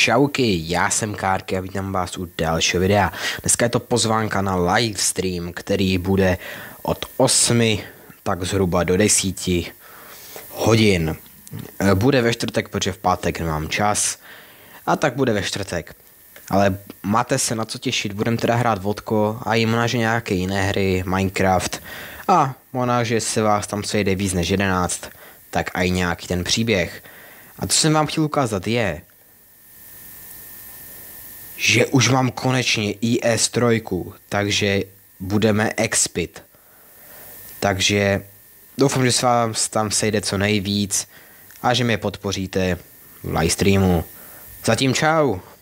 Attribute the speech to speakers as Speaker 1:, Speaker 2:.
Speaker 1: Čauky, já jsem Kárky a vítám vás u dalšího videa. Dneska je to pozvánka na livestream, který bude od 8 tak zhruba do 10 hodin. Bude ve čtvrtek, protože v pátek nemám čas, a tak bude ve čtvrtek. Ale máte se na co těšit, budeme teda hrát vodko a i možná, že nějaké jiné hry, Minecraft, a možná, že se vás tam sejde víc než 11, tak i nějaký ten příběh. A co jsem vám chtěl ukázat je, že už mám konečně IS3, takže budeme expit. Takže doufám, že se vám tam sejde co nejvíc a že mě podpoříte v livestreamu. Zatím čau!